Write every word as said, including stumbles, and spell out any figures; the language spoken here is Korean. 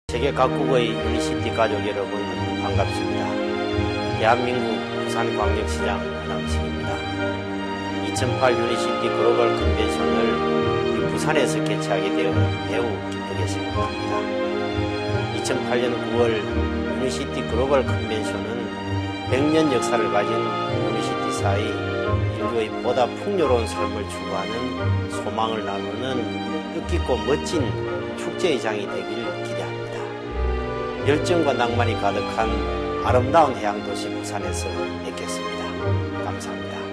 세계 각국의 유니시티 가족 여러분 반갑습니다. 대한민국 부산광역시장 허남식입니다. 이천팔 유니시티 글로벌 컨벤션을 부산에서 개최하게 되어 매우 기쁘게 생각합니다. 이천팔 년 구월 유니시티 글로벌 컨벤션은 백 년 역사를 가진 유니시티사의 인류의 보다 풍요로운 삶을 추구하는 소망을 나누는 뜻깊고 멋진 축제의 장이 되길 기대합니다. 열정과 낭만이 가득한 아름다운 해양도시 부산에서 뵙겠습니다. 감사합니다.